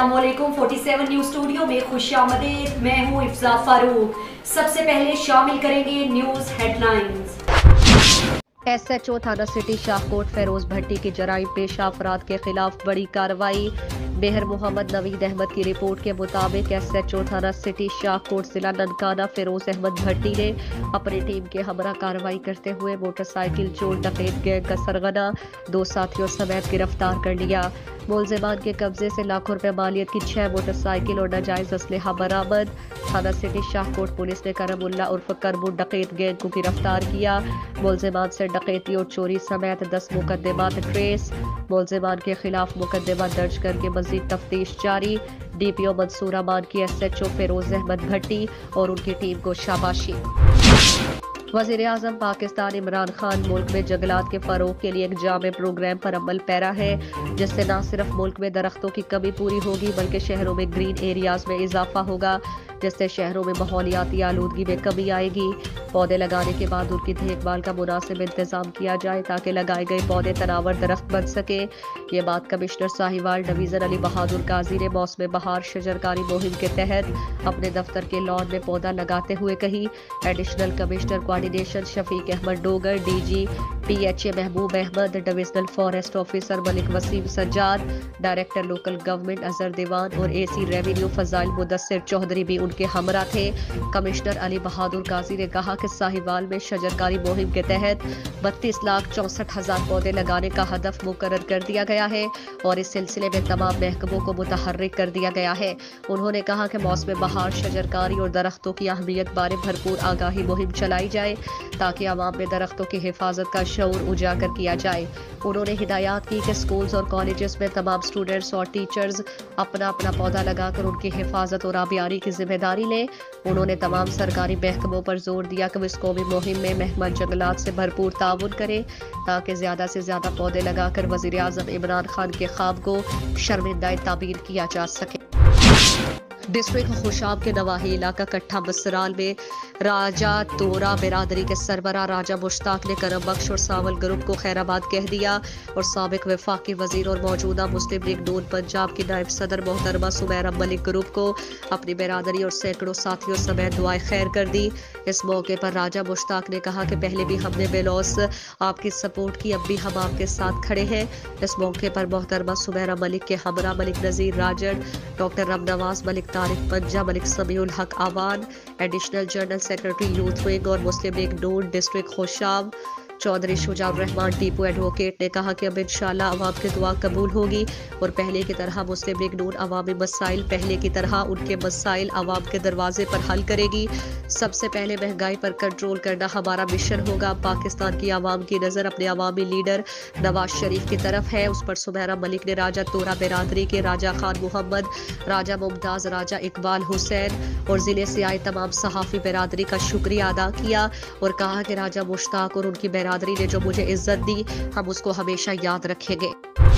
अस्सलामुअलैकुम 47 news studio में खुशामदीद। मैं हूँ इफ्जा फारूक। सबसे पहले शामिल करेंगे न्यूज हेडलाइंस। SHO थाना सिटी शाहकोट फेरोज भट्टी की जराइम पेशा अफराद के खिलाफ बड़ी कार्रवाई। मेहर मोहम्मद नवीद अहमद की रिपोर्ट के मुताबिक SHO थाना सिटी शाहकोट जिला ननकाना फेरोज अहमद भट्टी ने अपनी टीम के हमरा कार्रवाई करते हुए मोटरसाइकिल चोर डकैत गैंग का सरगना 2 साथियों समेत गिरफ्तार कर लिया। मुलजिमान के कब्जे से लाखों रुपए मालियत की 6 मोटरसाइकिल और नाजायज असलहा बरामद। थाना सिटी शाहकोट पुलिस ने करमुल्ला उर्फ करमू डकैत गैंग को गिरफ्तार किया। मुलजिमान से डकैती और चोरी समेत 10 मुकदमात ट्रेस। मुलजिमान के खिलाफ मुकदमा दर्ज करके मजीद तफ्तीश जारी। DPO मंसूर अमान की SHO फेरोज अहमद भट्टी और उनकी टीम को शाबाशी। वज़ीर आज़म पाकिस्तान इमरान खान मुल्क में जंगलात के फरोग के लिए एक जामे प्रोग्राम पर अमल पैरा है, जिससे न सिर्फ मुल्क में दरख्तों की कमी पूरी होगी बल्कि शहरों में ग्रीन एरियाज में इजाफा होगा, जिससे शहरों में माहौलियाती आलूदगी में कमी आएगी। पौधे लगाने के बाद उनकी देखभाल का मुनासिब इंतजाम किया जाए ताकि लगाए गए पौधे तनावर दरख्त बन सके। ये बात कमिश्नर साहिवाल डिवीजन अली बहादुर काजी ने मौसम बहार शजरकारी मुहिम के तहत अपने दफ्तर के लॉन में पौधा लगाते हुए कही। Additional commissioner coordination Shafiq Ahmed Dogar, DG PHA Mehboob Ahmed, divisional forest officer Malik Waseem Sajjad, director local government Azhar Diwan और AC रेवेन्यू फजाइल मुदस्सिर चौधरी भी उनके हमरा थे। कमिश्नर अली बहादुर काजी ने कहा कि साहिवाल में शजरकारी मुहिम के तहत 32,64,000 पौधे लगाने का हदफ मुकर्रर कर दिया गया है और इस सिलसिले में तमाम महकमों को मुतहर्रिक कर दिया गया है। उन्होंने कहा कि मौसम बहार शजरकारी और दरख्तों की अहमियत बारे भरपूर आगाही मुहिम चलाई जाए ताकि आवाम में दरख्तों की हिफाजत का शऊर उजागर किया जाए। उन्होंने हिदायत की कि स्कूल्स और कॉलेजेस में तमाम स्टूडेंट्स और टीचर्स अपना अपना पौधा लगाकर उनकी हिफाजत और आबियारी की जिम्मेदारी लें। उन्होंने तमाम सरकारी महकमों पर जोर दिया कि वो इस कौमी मुहिम में महकमा जंगलात से भरपूर ताउन करें ताकि ज्यादा से ज्यादा पौधे लगाकर वज़ीर आज़म इमरान खान के ख्वाब को शर्मिंदा ताबीर किया जा सके। डिस्ट्रिक्ट खुशाब के नवाही इलाका कट्ठा बसराल में राजा तोरा बिरादरी के सरबरा राजा मुश्ताक ने करम बख्श और सावल ग्रुप को खैराबाद कह दिया और साबिक वफाकी वजीर और मौजूदा मुस्लिम लीग नून पंजाब की नायब सदर मोहतरमा सुमैरा मलिक ग्रुप को अपनी बिरादरी और सैकड़ों साथियों समेत दुआएं खैर कर दी। इस मौके पर राजा मुश्ताक ने कहा कि पहले भी हमने बेलौस आपकी सपोर्ट की, अब भी हम आपके साथ खड़े हैं। इस मौके पर मोहतरमा सुमैरा मलिक के हमरा Malik Nazir Rajan, doctor Ramnawaz Malik Tariq Panja, Malik Samiul Haq Awan, additional general secretary youth wing और मुस्लिम लीग नून डिस्ट्रिक्ट खुशाब चौधरी शुजाउर रहमान टीपू एडवोकेट ने कहा कि अब इंशाअल्लाह अवाम की दुआ कबूल होगी और पहले की तरह मुस्लिम लीग नून अवामी मसाइल पहले की तरह उनके मसाइल अवाम के दरवाजे पर हल करेगी। सबसे पहले महंगाई पर कंट्रोल करना हमारा मिशन होगा। पाकिस्तान की आवाम की नज़र अपने अवामी लीडर नवाज शरीफ की तरफ है। उस पर सुमैरा मलिक ने राजा तोरा बिरादरी के राजा खान मोहम्मद, राजा मुमताज, राजा इकबाल हुसैन और जिले से आए तमाम सहाफ़ी बिरादरी का शुक्रिया अदा किया और कहा कि राजा मुश्ताक और उनकी बिरादरी ने जो मुझे इज्जत दी हम उसको हमेशा याद रखेंगे।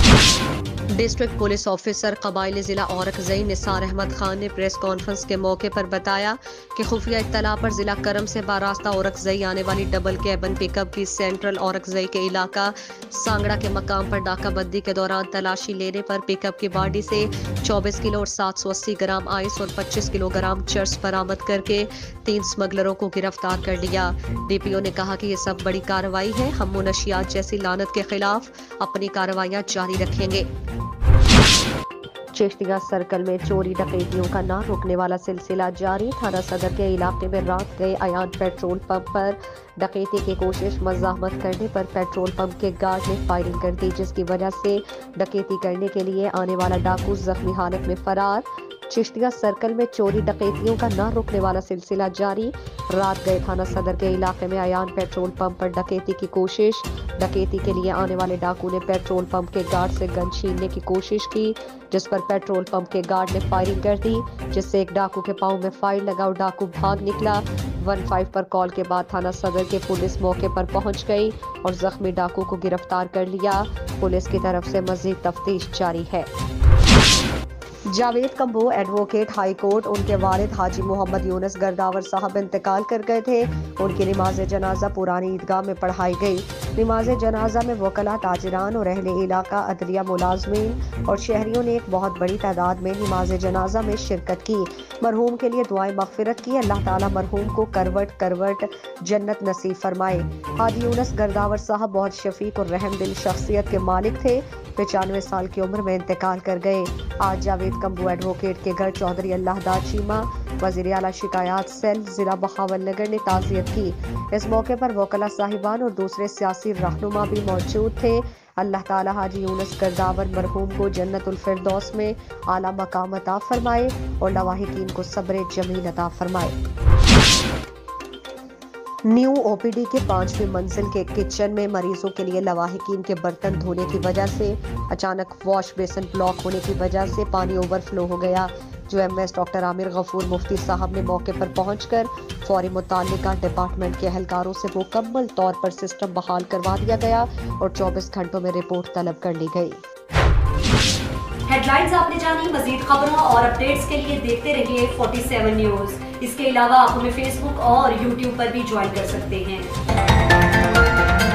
डिस्ट्रिक्ट पुलिस ऑफिसर कबाइली जिला औरकजई निसार अहमद खान ने प्रेस कॉन्फ्रेंस के मौके पर बताया कि खुफिया इत्तला पर जिला करम से बारास्ता औरकजई आने वाली डबल कैबन पिकअप की सेंट्रल औरकजई के इलाका सांगड़ा के मकाम पर नाकाबंदी के दौरान तलाशी लेने पर पिकअप की बॉडी से 24 किलो और 780 ग्राम आइस और 25 किलोग्राम चर्स बरामद करके 3 स्मगलरों को गिरफ्तार कर लिया। DPO ने कहा कि ये सब बड़ी कार्रवाई है, हम मुनशियात जैसी लानत के खिलाफ अपनी कार्रवाइयां जारी रखेंगे। चिश्तिया सर्कल में चोरी डकैतियों का ना रुकने वाला सिलसिला जारी। थाना सदर के इलाके में रात गए अयान पेट्रोल पंप पर डकैती की कोशिश मज़ाहमत करने पर पेट्रोल पंप के गार्ड ने फायरिंग कर दी, जिसकी वजह से डकैती करने के लिए आने वाला डाकू जख्मी हालत में फरार। चिश्तिया सर्कल में चोरी डकैतियों का ना रुकने वाला सिलसिला जारी। रात गए थाना सदर के इलाके में अयान पेट्रोल पंप पर डकैती की कोशिश। डकैती के लिए आने वाले डाकू ने पेट्रोल पंप के गार्ड से गन छीनने की कोशिश की, जिस पर पेट्रोल पंप के गार्ड ने फायरिंग कर दी, जिससे एक डाकू के पांव में फायर लगा और डाकू भाग निकला। 15 पर कॉल के बाद थाना सदर के पुलिस मौके पर पहुंच गई और जख्मी डाकू को गिरफ्तार कर लिया। पुलिस की तरफ से मजीद तफ्तीश जारी है। Javed Kamboh advocate high court, ان کے والد حاجی محمد یونس گرداور صاحب انتقال کر گئے تھے۔ ان کی نماز جنازہ پرانی عیدگاہ میں پڑھائی گئی۔ نماز جنازہ میں وکلاء، تاجران اور اہل علاقہ، عدلیہ ملازمین اور شہریوں نے ایک بہت بڑی تعداد میں نماز جنازہ میں شرکت کی۔ مرحوم کے لیے دعائیں مغفرت کی۔ اللہ تعالیٰ مرحوم کو کروٹ کروٹ جنت نصیب فرمائے۔ حاجی یونس گرداور صاحب بہت شفیق اور رحم دل شخصیت کے مالک تھے۔ 95 سال کی عمر میں انتقال کر گئے۔ آج جاوید کمبو ایڈوکیٹ کے گھر چودھری اللہ دا چیمہ، وزیر اعلیٰ شکایات سیل، ضلع بہاول نگر نے تعزیت کی۔ اس موقع پر وکلاء صاحبان اور دوسرے سیاسی رہنما بھی موجود تھے۔ اللہ تعالیٰ حاجی یونس گرداور مرحوم کو جنت الفردوس میں اعلیٰ مقام عطا فرمائے اور لواحقین کو صبر جمیل عطا فرمائے۔ نیو او پی ڈی کے 5ویں منزل کے کچن میں مریضوں کے لیے لواحقین کے برتن دھونے کی وجہ سے اچانک واش بیسن بلاک ہونے کی وجہ سے پانی اوور فلو ہو گیا۔ جو ایم ایس ڈاکٹر عامر غفور مفتی صاحب نے موقع پر پہنچ کر فوری متعلقہ ڈپارٹمنٹ کے اہلکاروں سے مکمل طور پر سسٹم بحال کروا دیا گیا اور 24 گھنٹوں میں رپورٹ طلب کر لی گئی۔ ہیڈ لائنز آپ نے جانی، مزید خبروں اور اپڈیٹس کے لیے دیکھتے رہیے 47 نیوز۔ اس کے علاوہ آپ ہمیں فیس بک اور یوٹیوب پر بھی جوائن کر سکتے ہیں۔